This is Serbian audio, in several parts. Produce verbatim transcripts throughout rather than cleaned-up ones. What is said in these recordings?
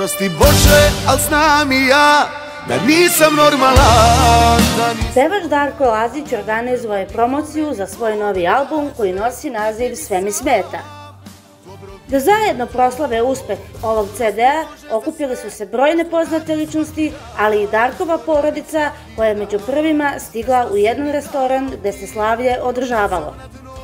Oprosti Bože, al znam i ja da nisam normalan. Pevač Darko Lazić organizuje promociju za svoj novi album koji nosi naziv Sve mi smeta. Da zajedno proslave uspeh ovog ce de-a okupile su se brojne poznate ličnosti, ali i Darkova porodica koja je među prvima stigla u jedan restoran gde se slavlje održavalo.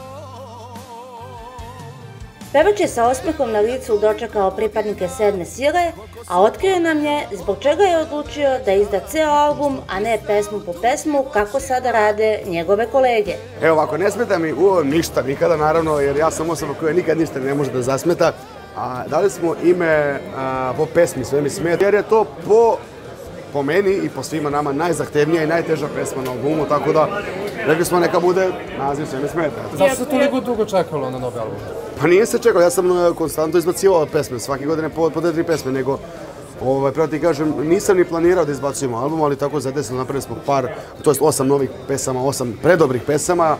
Pevač je sa osmehom na licu dočekao pripadnike sedme sile, a otkrio nam je zbog čega je odlučio da izda ceo album, a ne pesmu po pesmu, kako sada rade njegove kolege. Evo ovako, ne smeta mi u ništa nikada, naravno, jer ja sam osoba koja nikad ništa ne može da zasmeta. A dali smo ime a, po pesmi Sve mi smeta, jer je to po, po meni i po svima nama najzahtevnija i najteža pesma na albumu, tako da rekli smo neka bude naziv Sve mi smeta. Zašto se toliko dugo čekalo na novi album? Pa nije se čekao, ja sam konstantno izbacivao pesme, svake godine po, po tri pesme, nego ovaj, pravo ti kažem, nisam ni planirao da izbacujemo album, ali tako zadesilo, napravili smo par, to jest osam novih pesama, osam predobrih pesama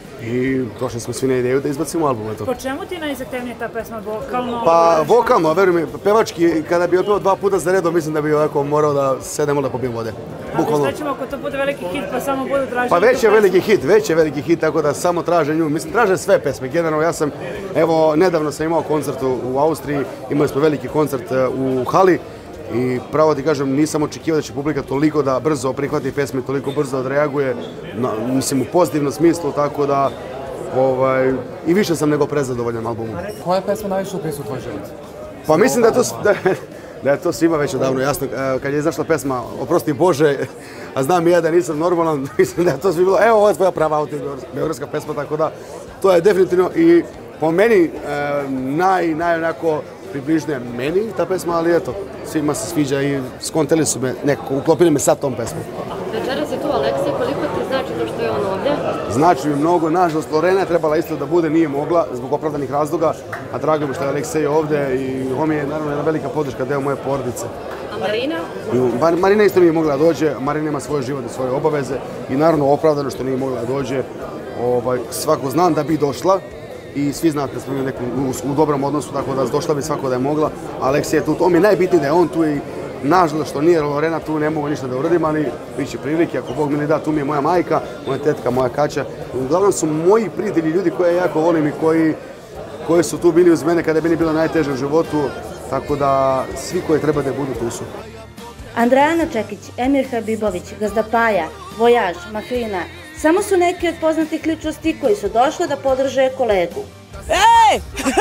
i došli smo svi na ideju da izbacimo album. Eto. Po čemu ti najzahtevnija ta pesma, vokalno? Pa vokalno, veruj mi, pevački, kada bi opeo dva puta za redom, mislim da bi ovako morao da sedemo da pobijem vode. Bukvalno. Ali šta ćemo ako to bude veliki hit, pa samo budu tražiti? Pa već je veliki hit, već je veliki hit, tako da samo traže nju. Mislim, traže sve pesme. Generalno, ja sam, evo, nedavno sam imao koncert u Austriji, imali smo veliki koncert u hali i pravo ti kažem, nisam očekivao da će publika toliko da brzo prihvati pesme, toliko brzo odreaguje, na, mislim, u pozitivnom smislu, tako da ovaj, i više sam nego prezadovoljan albumom. Koja je pesma najviše upisuje u tvoj život? Pa mislim da je to... Da, da je to svima već odavno jasno. Kad je izašla pesma Oprosti Bože, a znam i ja da nisam normalan, mislim da je to svi bilo, evo ovo je tvoja prava autobeogradska pesma, tako da to je definitivno i po meni naj, naj onako približnija meni ta pesma, ali eto, svima se sviđa i skonteli su me nekako, uklopili me sad tom pesmom. Večeras je tu Aleksej, koliko ti znači to što je on ovdje? Znači mi mnogo, nažalost, Lorena je trebala isto da bude, nije mogla zbog opravdanih razloga, a drago mi što je Aleksej ovdje i on mi je naravno jedna velika podrška, deo moje porodice. A Marina? I, Marina isto nije mogla da dođe, Marina ima svoj život i svoje obaveze i naravno opravdano što nije mogla da dođe. Ovaj, svako znam da bi došla i svi znate da smo u, nekom, u, u dobrom odnosu, tako da došla bi svako da je mogla. Aleksej je tu, to mi je najbitnije da je on tu i nažalost što nije Lorena tu, ne mogu ništa da uradim, ali bit će prilike, ako Bog mi ne da, tu mi je moja majka, moja tetka, moja kaća. Uglavnom su moji prijatelji, ljudi koje ja jako volim i koji, koji su tu bili uz mene kada je meni bilo najteže u životu, tako da svi koji treba da budu tu su. Andrejana Čekić, Emir Habibović, Gazda Paja, Vojaž, Mahrina, samo su neki od poznatih ličnosti koji su došli da podrže kolegu. Ej!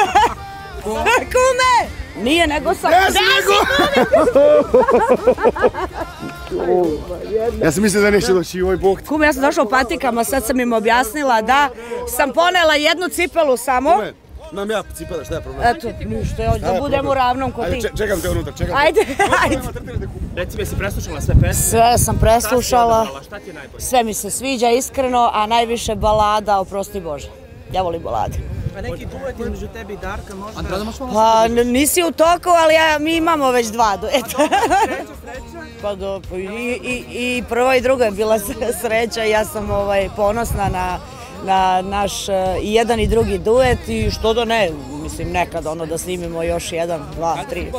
Kume! Nije, nego sam... Ja sam nego! Ja sam mislila da neće doći i ovoj bok. Kume, ja sam došla u patikama, sad sam im objasnila da sam ponela jednu cipelu samo. Kume, imam ja cipele, šta je problem? Eto, ništa, da budem u ravnom kod ti. Ajde, čekam te unutra, čekam te. Ajde, ajde. Reci mi, jesi preslušala sve pesme? Sve sam preslušala. Šta ti je najbolje? Sve mi se sviđa iskreno, a najviše balada, oprosti Bože. Ja volim balade. Pa neki duet između tebi i Darka možda? Pa nisi u toku, ali ja, mi imamo već dva dueta. Sreća, sreća. Pa do, i, i, i prva i druga je bila sreća, ja sam ovaj, ponosna na, na naš i jedan i drugi duet i što da ne, mislim nekad ono da snimimo još jedan, dva, tri.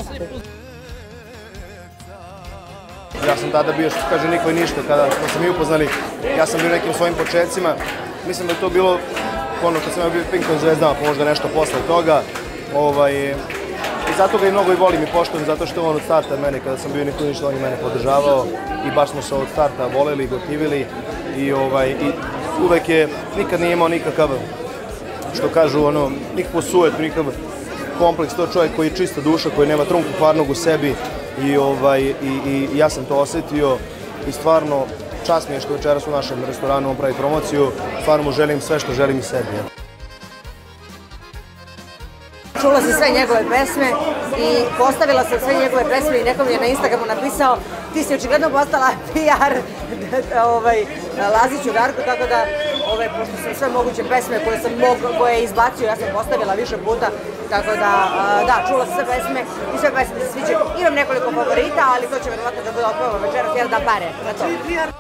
Ja sam tada bio, što kaže niko i ništa, kada smo se mi upoznali, ja sam bio nekim svojim početcima, mislim da je to bilo ono kad sam bio Pinkom zvezdama, pa možda nešto posle toga. Ovaj, i zato ga i mnogo i volim i poštujem, zato što on od starta mene, kada sam bio niko ništa, on je mene podržavao i baš smo se od starta voleli, gotivili i, ovaj, i uvek je, nikad nije imao nikakav, što kažu, ono, nikakvu sujetu, nikakav kompleks, to čovjek koji je čista duša, koji nema trunku parnog u sebi i, ovaj, i, i, i ja sam to osjetio i stvarno čast mi je što večeras u našem restoranu on pravi promociju, stvarno mu želim sve što želim i sebi. Čula sam sve njegove pesme i postavila sam sve njegove pesme i neko mi je na Instagramu napisao ti si očigledno postala P R ovaj, Laziću Darku, tako da ovaj, pošto sam sve moguće pesme koje sam mog, koje je izbacio, ja sam postavila više puta, tako da, da, čula sam sve pesme i sve pesme se sviđaju. Imam nekoliko favorita, ali to će verovatno da bude otpevano večeras jer da pare na to.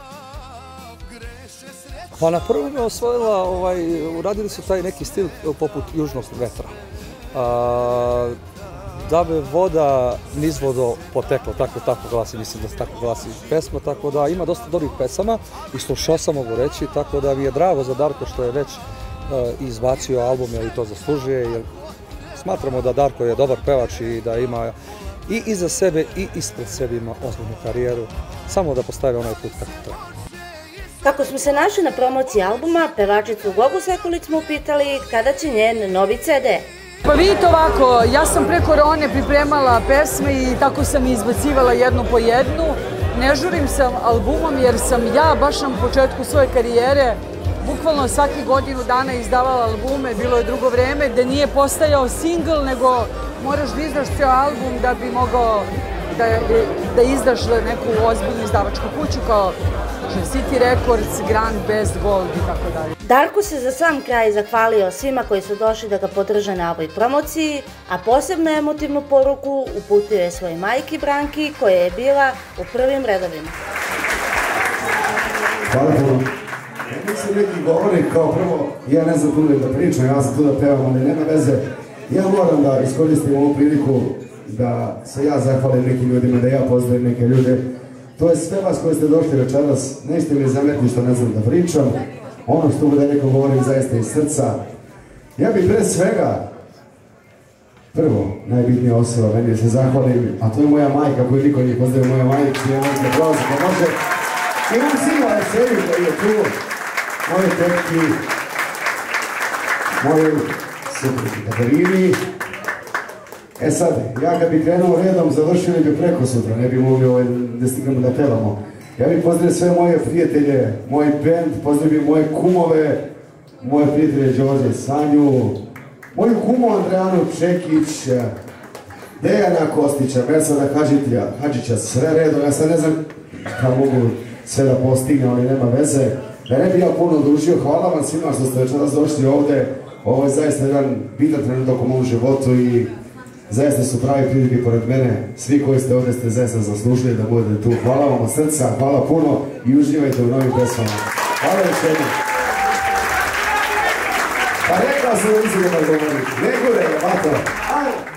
Pa na prvo me osvojila, ovaj, uradili su taj neki stil poput južnog vetra. A, Da bi voda nizvodo potekla, tako tako glasi, mislim da tako glasi pesma, tako da ima dosta dobrih pesama i slušao sam, mogu reći, tako da mi je drago za Darko što je već izbacio album, jer i to zaslužuje, jer smatramo da Darko je dobar pevač i da ima i iza sebe i ispred sebe ima ozbiljnu karijeru, samo da postavi onaj put kako treba. Kako smo se našli na promociji albuma, pevačicu Gogu Sekulić smo upitali kada će njen novi ce de. Pa vidite ovako, ja sam pre korone pripremala pesme i tako sam izbacivala jednu po jednu. Ne žurim sa albumom jer sam ja baš na početku svoje karijere bukvalno svaki godinu dana izdavala albume, bilo je drugo vreme, da nije postajao singl, nego moraš da izdaš ceo album da bi mogao da izdaš neku ozbiljnu izdavačku kuću kao City Records, Grand, Best, Gold i tako dalje. Darko se za sam kraj zahvalio svima koji su došli da ga podrže na ovoj promociji, a posebno emotivnu poruku uputio je svojoj majki Branki koja je bila u prvim redovima. Hvala puno. Mislim neki govori kao prvo, ja ne znam puno da pričam, ja sam tu da pevam, ali nema veze. Ja moram da iskoristim ovu priliku da se ja zahvalim nekim ljudima, da ja pozdravim neke ljude. To je sve vas koji ste došli večeras, nećete mi zametiti što ne znam da pričam. Ono što bude neko govorim zaista iz srca. Ja bih pre svega, prvo, najbitnija osoba, meni se zahvalim, a to je moja majka koju niko nije pozdravio, moja majka, je majka Klaus, pa može. Imam sinu Alekseju koji je tu, moje tetki, moje suprugi Katarini. E sad, ja kad bi krenuo redom, završili bi preko sutra, ne bi mogli da stignemo da pevamo. Ja bih pozdravio sve moje prijatelje, moj band, pozdravio moje kumove, moje prijatelje Đorđe i Sanju, moju kumu Andrijanu Čekić, Dejana Kostića, Mersada Hadžića, sve redom, ja sad ne znam kako mogu sve da postignem, ali nema veze. Da ne bi ja puno odužio, hvala vam svima što ste večeras došli ovde, ovo je zaista jedan bitan trenutak u mom životu i zaista su pravi prilike pored mene, svi koji ste ovdje ste zaista zaslužili da budete tu. Hvala vam od srca, hvala puno i uživajte u novim pesmama. Hvala još jednom. Pa rekao sam da nisi da govorim, ne gure, vato. Ajde.